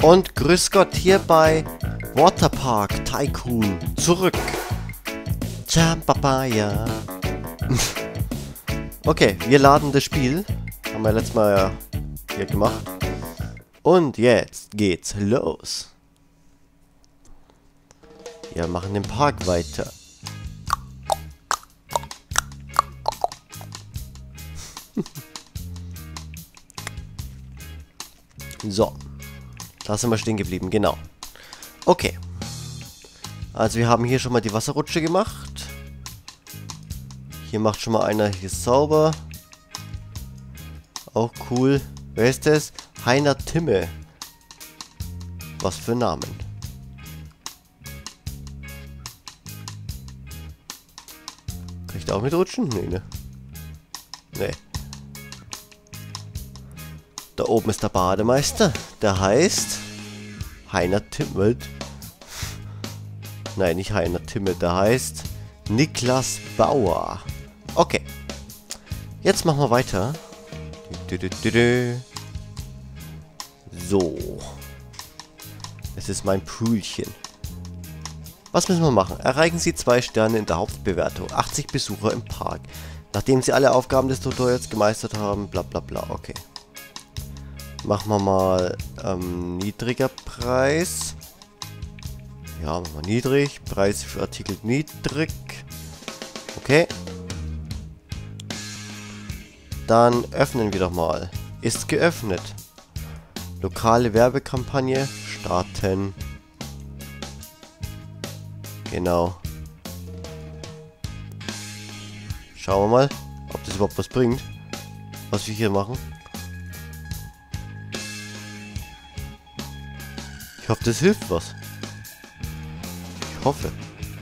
Und grüß Gott hier bei Waterpark Tycoon zurück. Ciao, Papaya. Okay, wir laden das Spiel. Haben wir letztes Mal ja hier gemacht. Und jetzt geht's los. Wir machen den Park weiter. So. Da sind wir stehen geblieben, genau. Okay. Also wir haben hier schon mal die Wasserrutsche gemacht. Hier macht schon mal einer hier sauber. Auch cool. Wer ist das? Heiner Timme. Was für Namen. Kann ich da auch mitrutschen? Nee, ne? Nee. Da oben ist der Bademeister. Der heißt Heiner Timme. Nein, nicht Heiner Timme. Der heißt Niklas Bauer. Okay. Jetzt machen wir weiter. So. Es ist mein Poolchen. Was müssen wir machen? Erreichen Sie 2 Sterne in der Hauptbewertung. 80 Besucher im Park. Nachdem Sie alle Aufgaben des Tutorials gemeistert haben. Bla bla bla. Okay. Machen wir mal niedriger Preis. Ja, machen wir niedrig. Preis für Artikel niedrig. Okay. Dann öffnen wir doch mal. Ist geöffnet. Lokale Werbekampagne starten. Genau. Schauen wir mal, ob das überhaupt was bringt. Was wir hier machen. Ich hoffe, das hilft was. Ich hoffe.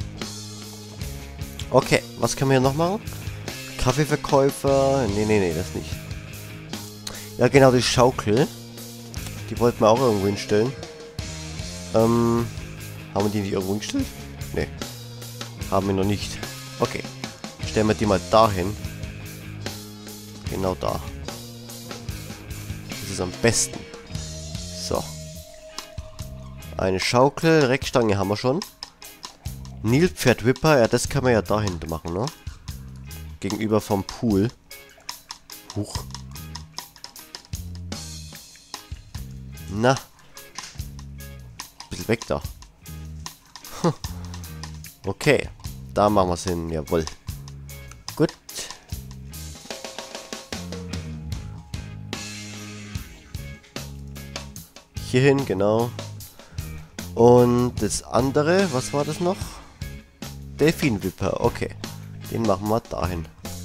Okay, was können wir hier noch machen? Kaffeeverkäufer. Nee, das nicht. Ja, genau, die Schaukel. Die wollten wir auch irgendwo hinstellen. Haben wir die nicht irgendwo hingestellt? Nee. Haben wir noch nicht. Okay. Stellen wir die mal dahin. Genau da. Das ist am besten. So. Eine Schaukel. Reckstange haben wir schon. Nilpferd-Whipper. Ja, das kann man ja dahin machen, ne? Gegenüber vom Pool. Huch. Na. Bisschen weg da. Okay. Da machen wir es hin. Jawohl. Gut. Hierhin, genau. Und das andere, was war das noch? Delfin-Wipper. Okay. Den machen wir dahin.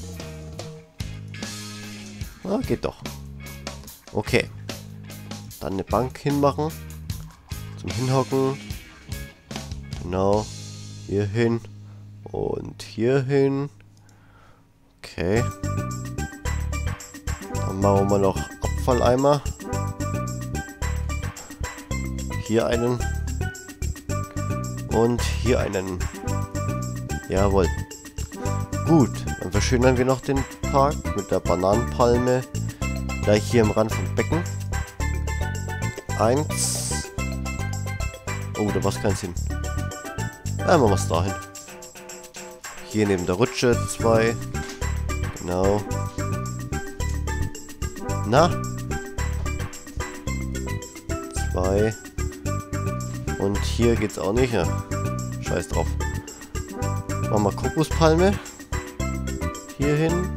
Ah, geht doch. Okay. Dann eine Bank hinmachen. Zum Hinhocken. Genau. Hier hin. Und hier hin. Okay. Dann machen wir noch Abfalleimer. Hier einen. Und hier einen. Jawohl. Gut, dann verschönern wir noch den Park mit der Bananenpalme. Gleich hier im Rand vom Becken. 1. Oh, da war es keinen Sinn. Ja, machen wir es dahin. Hier neben der Rutsche 2. Genau. Na? 2. Und hier geht's auch nicht. Ja. Scheiß drauf. Machen wir Kokospalme. Hier hin.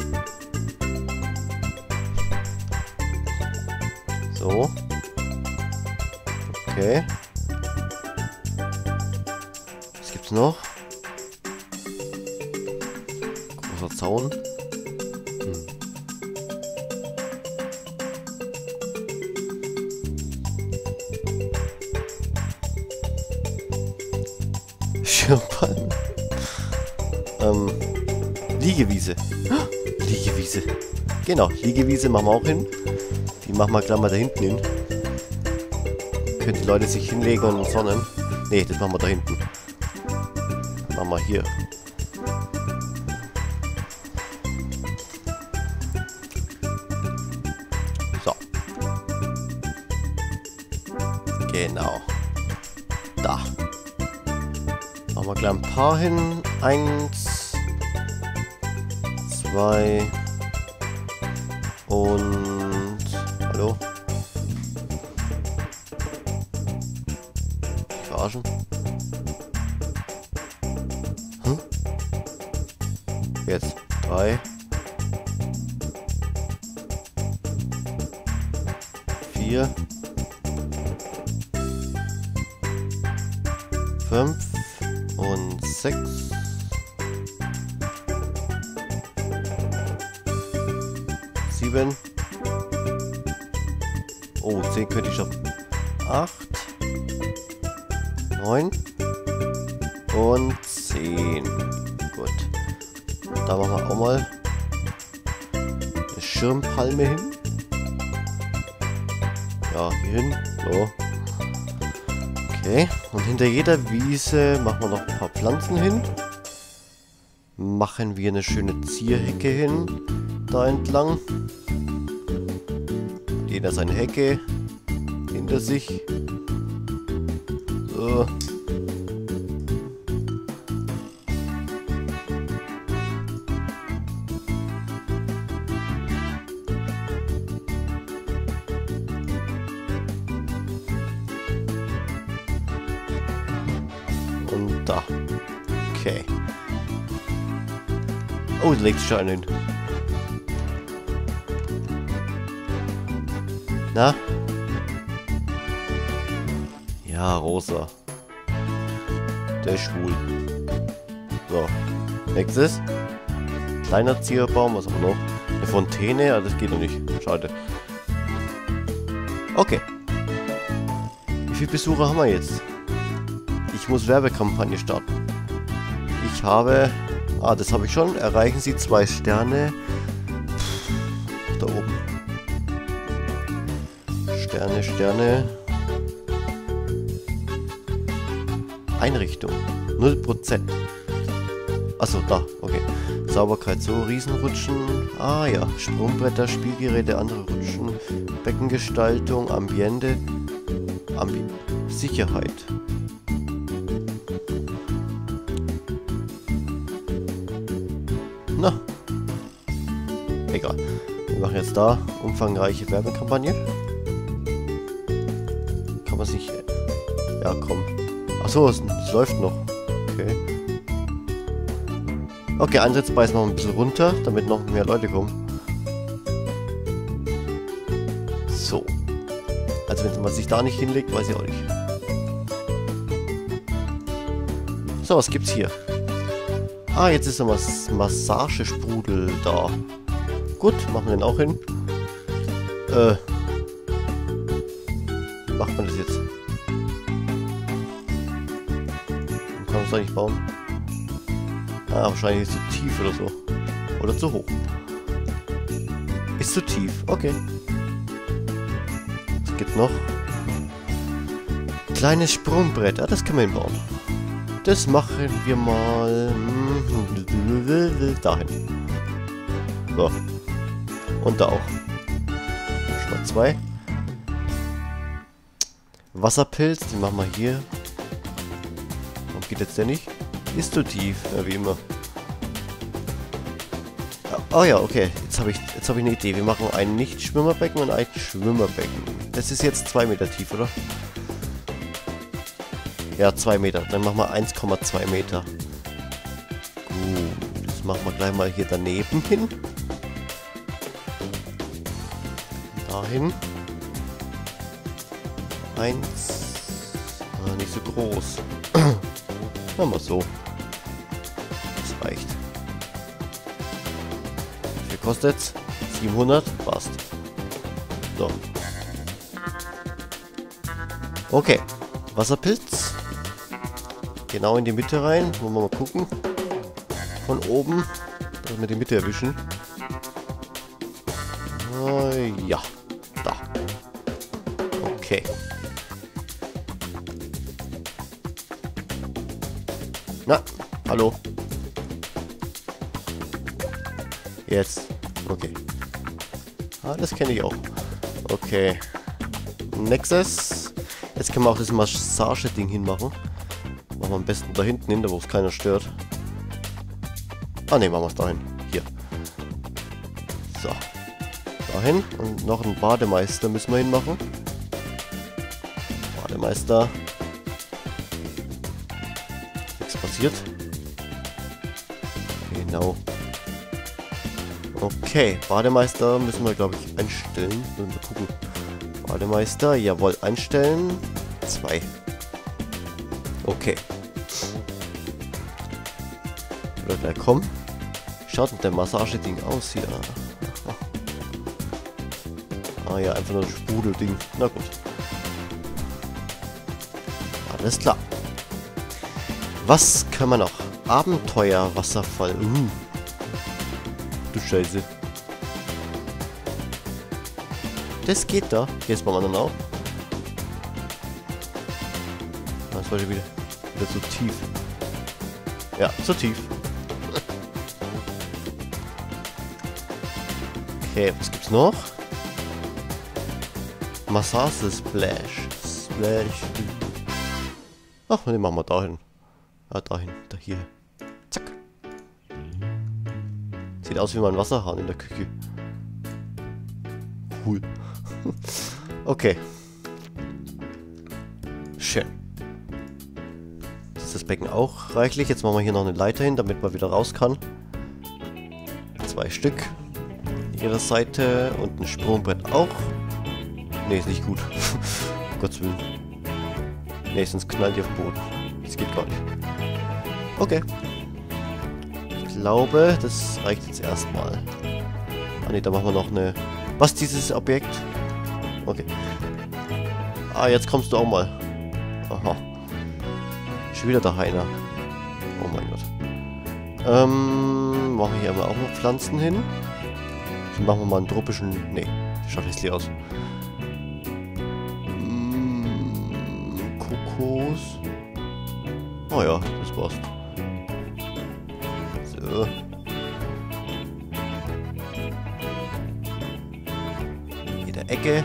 So. Okay. Was gibt's noch? Großer Zaun. Schirmpalmen. Liegewiese. Liegewiese. Genau, Liegewiese machen wir auch hin. Die machen wir gleich mal da hinten hin. Können die Leute sich hinlegen und sonnen. Ne, das machen wir da hinten. Machen wir hier. Genau. Da. Machen wir gleich ein paar hin. 1, 2 und... Hallo? Verarschen? Hm? Jetzt 3. 4. 5 und 6. 7. Oh, 10 könnte ich schon. 8. 9. Und 10. Gut. Da machen wir auch mal eine Schirmpalme hin. Ja, hier hin. So. Okay. Und hinter jeder Wiese machen wir noch ein paar Pflanzen hin. Machen wir eine schöne Zierhecke hin. Da entlang. Jeder seine Hecke hinter sich. So. Und da. Okay. Oh, da legt sich schon hin. Na? Ja, rosa. Der ist schwul. So. Nächstes. Kleiner Zierbaum, was haben wir noch? Eine Fontäne, ja, das geht noch nicht. Schade. Okay. Wie viele Besucher haben wir jetzt? Ich muss Werbekampagne starten. Ich habe... Ah, das habe ich schon. Erreichen Sie 2 Sterne. Da oben. Sterne, Sterne. Einrichtung. 0%. Achso, da. Okay. Sauberkeit so. Riesenrutschen. Ah ja. Sprungbretter, Spielgeräte, andere Rutschen. Beckengestaltung. Ambiente. Sicherheit. Na. Egal. Wir machen jetzt da umfangreiche Werbekampagne. Kann man sich... Ja, komm. Achso, es läuft noch. Okay. Okay, Eintrittspreis noch ein bisschen runter, damit noch mehr Leute kommen. So. Also wenn man sich da nicht hinlegt, weiß ich auch nicht. So, was gibt's hier? Ah, jetzt ist der Massagesprudel da. Gut, machen wir den auch hin. Wie macht man das jetzt? Kann man es doch nicht bauen? Ah, wahrscheinlich ist zu tief oder so. Oder zu hoch. Ist zu tief, okay. Was gibt noch? Kleines Sprungbrett, ah, das können wir hinbauen. Das machen wir mal dahin. So. Und da auch. Schon mal 2. Wasserpilz, den machen wir hier. Warum geht jetzt der nicht? Ist zu tief, ja, wie immer. Oh ja, okay. Jetzt habe ich eine Idee. Wir machen ein Nicht-Schwimmerbecken und ein Schwimmerbecken. Das ist jetzt 2 Meter tief, oder? Ja, 2 Meter. Dann machen wir 1,2 Meter. Gut. Das machen wir gleich mal hier daneben hin. Dahin. 1. Ah, nicht so groß. Machen wir so. Das reicht. Wie viel kostet's? 700? Passt. So. Okay. Wasserpilz. Genau in die Mitte rein. Wollen wir mal gucken. Von oben. Dass wir die Mitte erwischen. Ja. Da. Okay. Na, hallo. Jetzt. Okay. Ah, das kenne ich auch. Okay. Nächstes. Jetzt können wir auch das Massageding hinmachen. Machen wir am besten da hinten hin, da wo es keiner stört. Ah ne, machen wir es dahin. Hier. So. Dahin. Und noch einen Bademeister müssen wir hinmachen. Bademeister. Nichts passiert. Genau. Okay, Bademeister müssen wir, glaube ich, einstellen. Müssen wir gucken. Bademeister, jawohl, einstellen. 2. Okay. Wird gleich kommen. Schaut mit dem Massageding aus hier. Ah ja, einfach nur ein Sprudelding. Na gut. Alles klar. Was können wir noch? Abenteuerwasserfall. Du Scheiße. Das geht da. Hier ist beim anderen auch. Das war schon wieder zu tief. Ja, zu tief. Okay, was gibt's noch? Massage Splash. Splash. Ach, den machen wir dahin. Ah, dahin. Da hier. Zack. Sieht aus wie mein Wasserhahn in der Küche. Cool. Okay. Schön. Ist das Becken auch reichlich? Jetzt machen wir hier noch eine Leiter hin, damit man wieder raus kann. 2 Stück. Jeder Seite. Und ein Sprungbrett auch. Ne, ist nicht gut. Um Gottes Willen. Ne, sonst knallt ihr auf den Boden. Das geht gar nicht. Okay. Ich glaube, das reicht jetzt erstmal. Ah ne, da machen wir noch eine... Was, dieses Objekt? Okay. Ah, jetzt kommst du auch mal. Aha. Schon wieder der Heiner. Oh mein Gott. Machen wir hier aber auch noch Pflanzen hin. Dann machen wir mal einen tropischen... Nee, das schaut hässlich aus. Kokos. Oh ja, das war's. So. Jede Ecke.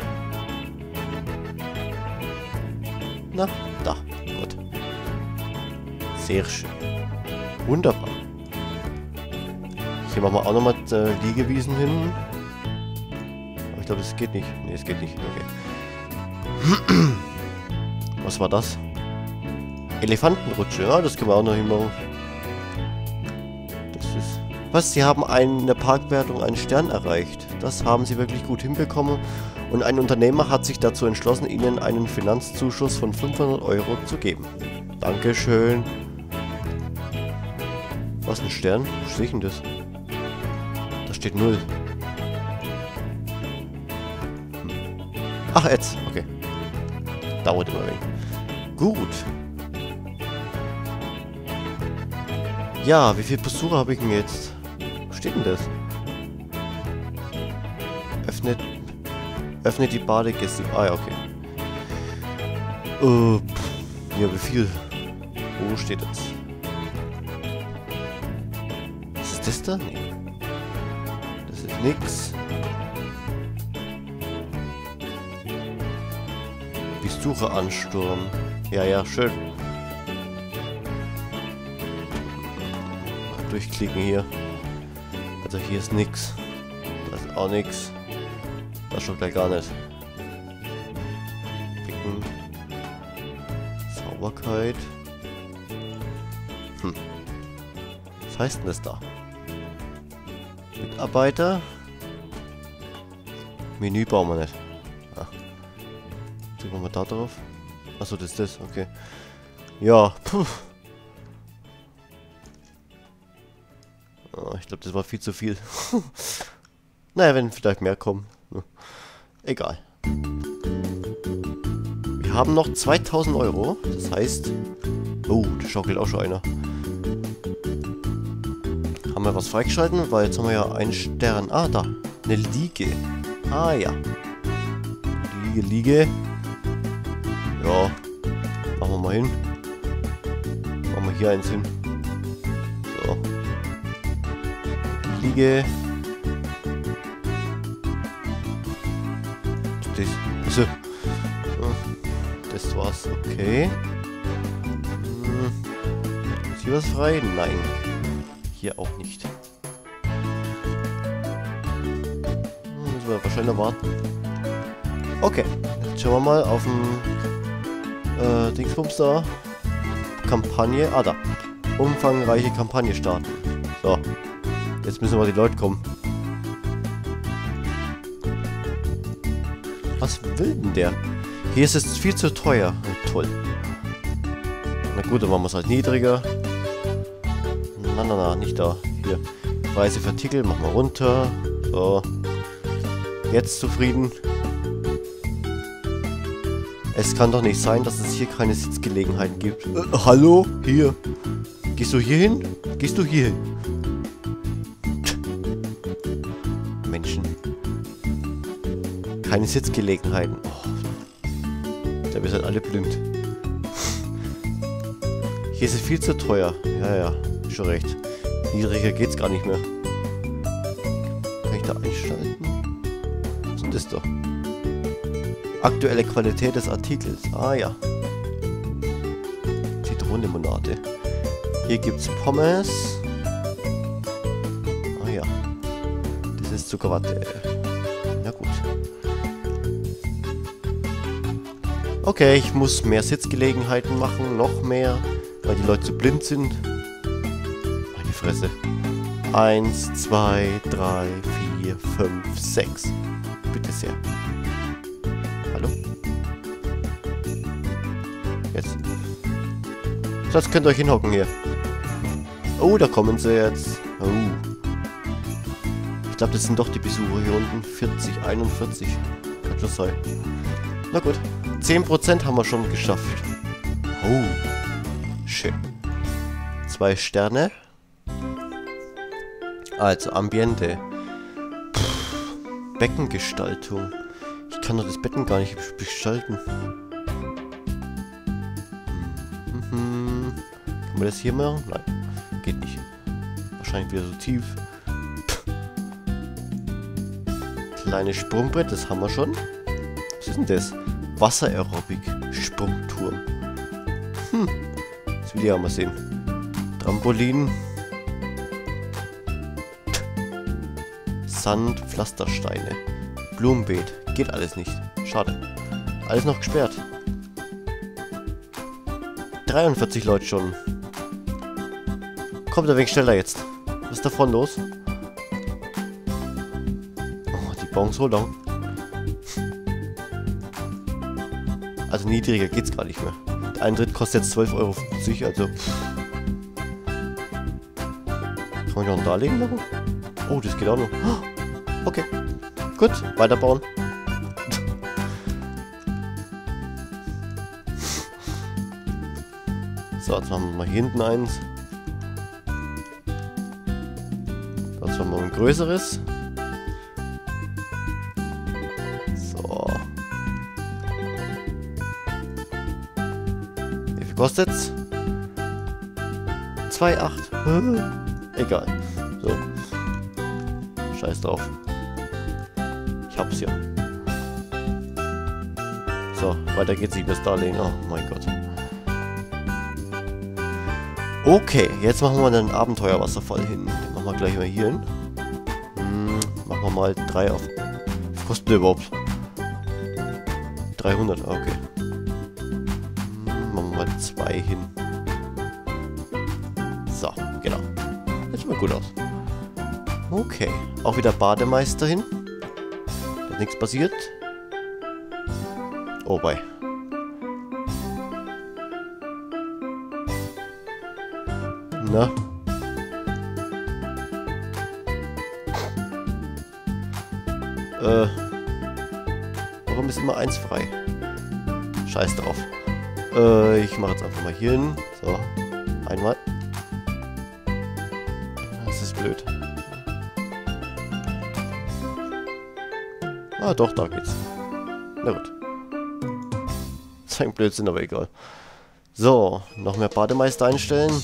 Na, da. Gut. Sehr schön. Wunderbar. Hier machen wir auch nochmal Liegewiesen hin. Aber ich glaube, das geht nicht. Ne, es geht nicht. Okay. Was war das? Elefantenrutsche. Ja, das können wir auch noch hinmachen. Das ist... Was? Sie haben in der Parkwertung einen Stern erreicht. Das haben sie wirklich gut hinbekommen. Und ein Unternehmer hat sich dazu entschlossen, Ihnen einen Finanzzuschuss von 500 € zu geben. Dankeschön. Was, ein Stern? Wo sehe ich denn das? Da steht 0. Ach, jetzt. Okay. Dauert immer wenig. Gut. Ja, wie viele Besucher habe ich denn jetzt? Wo steht denn das? Öffnet die Badegäste. Ah ja, okay. Ja, wie viel? Wo steht das? Ist das da? Nee. Das ist nix. Besucheransturm. Ja, ja, schön. Mal durchklicken hier. Also hier ist nix. Da ist auch nix. Das schon gleich gar nicht. Picken. Sauberkeit. Was heißt denn das da? Mitarbeiter. Menü bauen wir nicht. Ah. Drücken wir mal da drauf. Achso, das ist das. Okay. Ja. Puh. Oh, ich glaube, das war viel zu viel. Naja, wenn vielleicht mehr kommen. Egal. Wir haben noch 2000 €. Das heißt... Oh, da schaukelt auch schon einer. Haben wir was freigeschalten? Weil jetzt haben wir ja einen Stern. Ah, da. Eine Liege. Ah, ja. Liege. Ja. Machen wir mal hin. Machen wir hier eins hin. So. Liege. Das. Also. Das war's. Okay. Ist hier was frei? Nein. Hier auch nicht. Müssen wir wahrscheinlich warten. Okay. Jetzt schauen wir mal auf den Dingsbums da. Kampagne. Ah, da. Umfangreiche Kampagne starten. So. Jetzt müssen wir die Leute kommen. Was will denn der? Hier ist es viel zu teuer. Oh, toll. Na gut, dann machen wir es halt niedriger. Na, nicht da. Hier. Preise für Artikel machen wir runter. So. Jetzt zufrieden. Es kann doch nicht sein, dass es hier keine Sitzgelegenheiten gibt. Hallo? Hier. Gehst du hier hin? Gehst du hier hin? Menschen. Keine Sitzgelegenheiten. Oh. Da wir sind alle blind. Hier ist es viel zu teuer. Ja, schon recht. Niedriger geht's gar nicht mehr. Kann ich da einschalten? Was ist denn das da? Aktuelle Qualität des Artikels. Ah ja. Zitronenlimonade. Hier gibt's Pommes. Ah ja. Das ist Zuckerwatte. Na gut. Okay, ich muss mehr Sitzgelegenheiten machen. Noch mehr. Weil die Leute zu blind sind. Meine Fresse. 1, 2, 3, 4, 5, 6. Bitte sehr. Hallo? Jetzt. Jetzt könnt ihr euch hinhocken hier. Oh, da kommen sie jetzt. Oh. Ich glaube, das sind doch die Besucher hier unten. 40, 41. Kann schon sein. Na gut. 10% haben wir schon geschafft. Oh. Schön. 2 Sterne. Also, Ambiente. Beckengestaltung. Ich kann doch das Betten gar nicht gestalten. Kann man das hier machen? Nein, geht nicht. Wahrscheinlich wieder so tief. Kleines Sprungbrett, das haben wir schon. Was ist denn das? Wasser-Aerobik. Sprungturm. Das will ich auch mal sehen. Trampolin. Sand, Pflastersteine. Blumenbeet. Geht alles nicht. Schade. Alles noch gesperrt. 43 Leute schon. Kommt ein wenig schneller jetzt. Was ist davon los? Oh, die bauen so lang. Also niedriger geht's gar nicht mehr. Der Eintritt kostet jetzt 12,50 €, also... Kann man noch ein Darlehen machen? Oh, das geht auch noch. Okay. Gut, weiterbauen. So, jetzt machen wir mal hier hinten eins. Jetzt machen wir ein größeres. So. Wie viel kostet's? 2,8. Egal. So. Scheiß drauf. Ich hab's ja. So, weiter geht's nicht bis Darlehen. Oh mein Gott. Okay, jetzt machen wir einen Abenteuerwasserfall hin. Den machen wir gleich mal hier hin. Machen wir mal 3 auf... Was kostet der überhaupt? 300, okay. Machen wir mal 2 hin. So, genau. Das sieht mal gut aus. Okay, auch wieder Bademeister hin. Da ist nichts passiert. Oh, bei. Na? Warum ist immer 1 frei? Scheiß drauf. Ich mache jetzt einfach mal hier hin. So, einmal. Das ist blöd. Ah, doch, da geht's. Na gut. Das ist ein Blödsinn, aber egal. So, noch mehr Bademeister einstellen.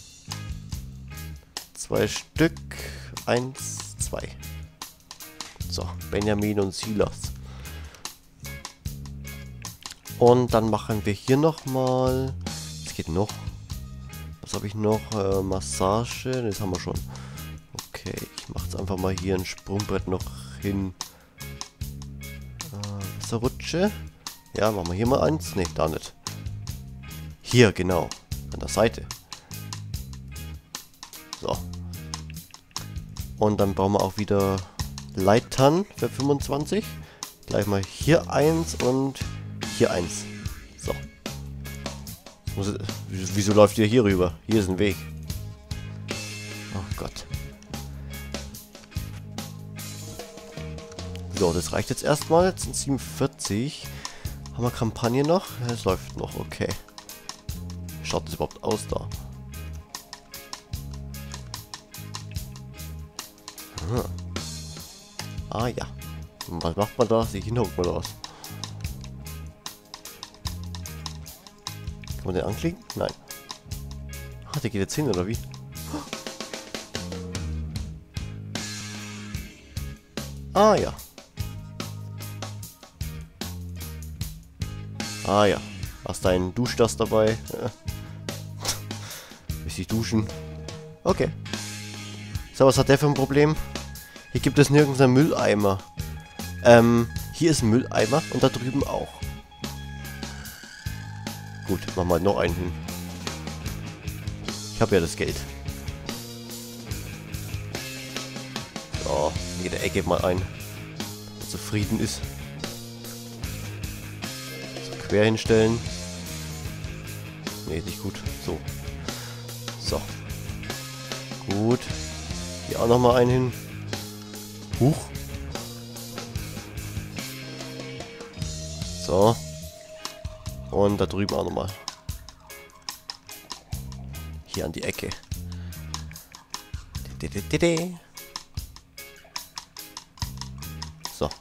2 Stück. 1, 2. So, Benjamin und Silas. Und dann machen wir hier nochmal... Was geht noch? Was habe ich noch? Massage. Das haben wir schon. Okay, ich mache jetzt einfach mal hier ein Sprungbrett noch hin. Wasserrutsche. Ja, machen wir hier mal eins. Ne, da nicht. Hier, genau. An der Seite. So. Und dann brauchen wir auch wieder Leitern für 25. Gleich mal hier eins und hier eins. So. Wieso läuft ihr hier rüber? Hier ist ein Weg. Oh Gott. So, das reicht jetzt erstmal. Jetzt sind 47. Haben wir Kampagne noch? Ja, es läuft noch. Okay. Wie schaut das überhaupt aus da? Ah ja. Und was macht man da? Sich hinhockt man da aus. Kann man den anklicken? Nein. Ah, der geht jetzt hin, oder wie? Ah ja. Ah ja. Hast deinen Duschdas dabei? Ja. Bisschen duschen. Okay. So, was hat der für ein Problem? Hier gibt es nirgends einen Mülleimer. Hier ist ein Mülleimer und da drüben auch. Gut, machen wir noch einen hin. Ich habe ja das Geld. So, jede Ecke mal ein. Der zufrieden ist. So, quer hinstellen. Nee, nicht gut. So. So. Gut. Hier auch nochmal einen hin. Huch. So. Und da drüben auch nochmal. Hier an die Ecke. So.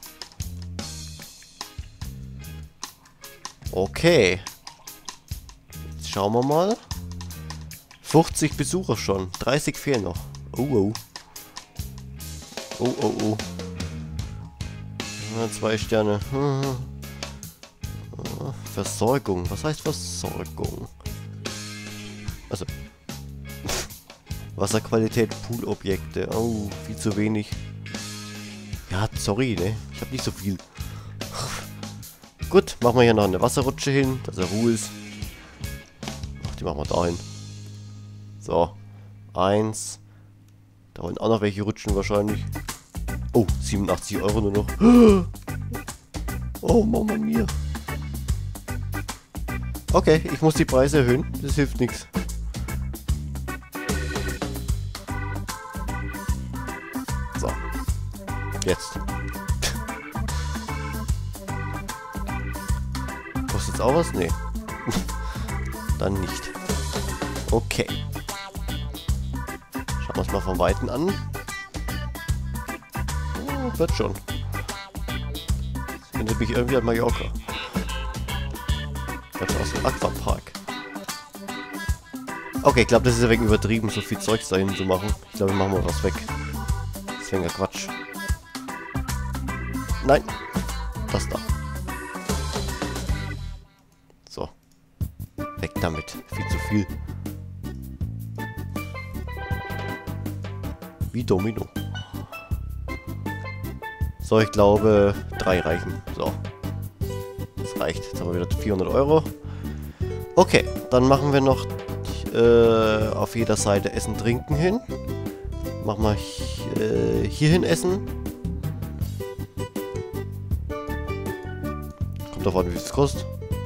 Okay. Jetzt schauen wir mal. 50 Besucher schon. 30 fehlen noch. Oh, oh. Oh, oh, oh. Ja, 2 Sterne. Versorgung. Was heißt Versorgung? Also. Wasserqualität, Poolobjekte. Oh, viel zu wenig. Ja, sorry, ne? Ich habe nicht so viel. Gut, machen wir hier noch eine Wasserrutsche hin, dass er Ruhe ist. Ach, die machen wir da hin. So. 1. Da wollen auch noch welche rutschen wahrscheinlich. Oh, 87 € nur noch. Oh, Mama mia. Okay, ich muss die Preise erhöhen. Das hilft nichts. So. Jetzt. Kostet's auch was? Nee. Dann nicht. Okay. Schauen wir uns mal von Weitem an. Oh, wird schon. Das erinnert mich irgendwie an Mallorca. Ganz aus dem Aquapark. Okay, ich glaube, das ist ein wenig übertrieben, so viel Zeugs dahin zu machen. Ich glaube, wir machen mal was weg. Das wäre ja Quatsch. Nein. Das da. So. Weg damit. Viel zu viel. Wie Domino. So, ich glaube, 3 reichen. So. Das reicht. Jetzt haben wir wieder 400 €. Okay, dann machen wir noch auf jeder Seite Essen, Trinken hin. Machen wir hier hin Essen. Kommt davon, wie viel es kostet.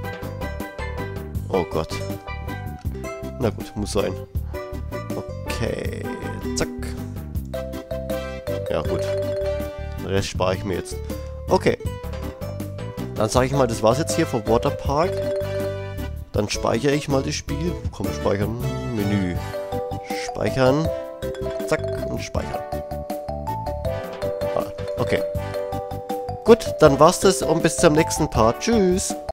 Oh Gott. Na gut, muss sein. Okay, zack. Ja gut. Den Rest spare ich mir jetzt. Okay. Dann sage ich mal, das war's jetzt hier vom Waterpark. Dann speichere ich mal das Spiel. Komm, speichern. Menü. Speichern. Zack und speichern. Ah, okay. Gut, dann war's das und bis zum nächsten Part. Tschüss.